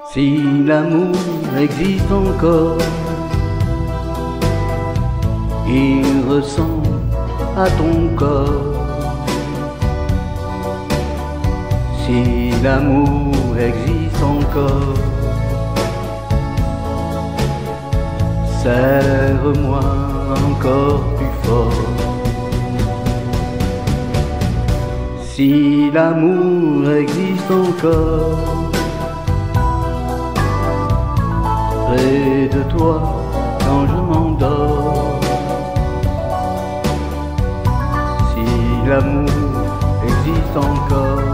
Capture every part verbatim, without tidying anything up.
Si l'amour existe encore, il ressemble à ton corps. Si l'amour existe encore, serre-moi encore plus fort. Si l'amour existe encore, près de toi quand je m'endors. Si l'amour existe encore,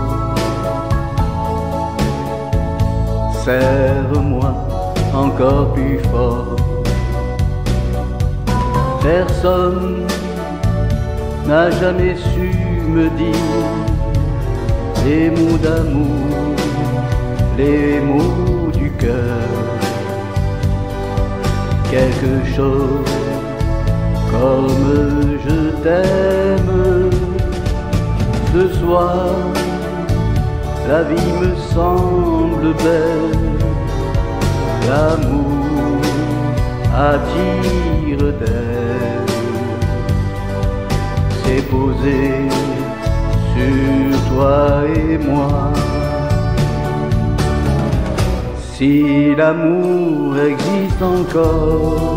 serre-moi encore plus fort. Personne n'a jamais su me dire les mots d'amour, les mots du cœur. Quelque chose comme je t'aime. Ce soir, la vie me semble belle. L'amour attire d'elle. C'est posé sur toi et moi. Si l'amour existe encore,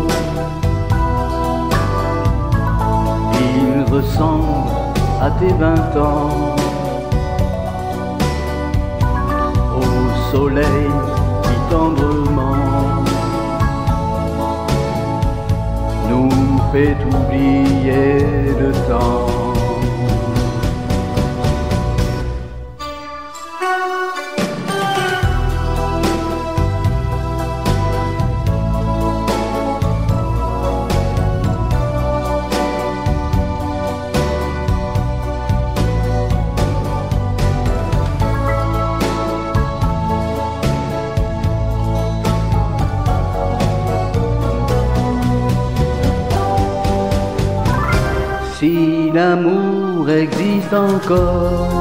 il ressemble à tes vingt ans, au soleil qui tendrement nous fait oublier le temps. Si l'amour existe encore,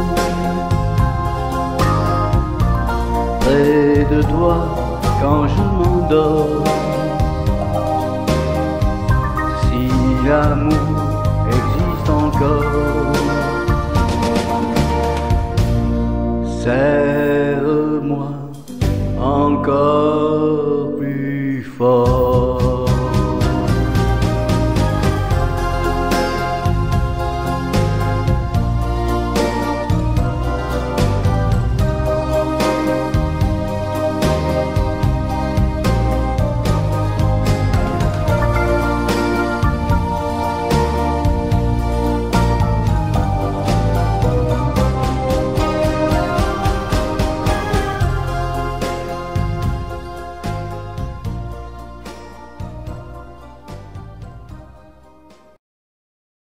près de toi quand je m'endors. Si l'amour